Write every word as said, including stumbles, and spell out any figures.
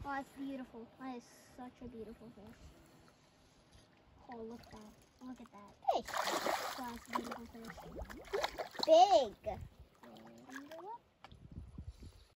Oh, it's beautiful. That is such a beautiful fish. Oh, look at that. Look at that. Fish. That's a beautiful fish. Big.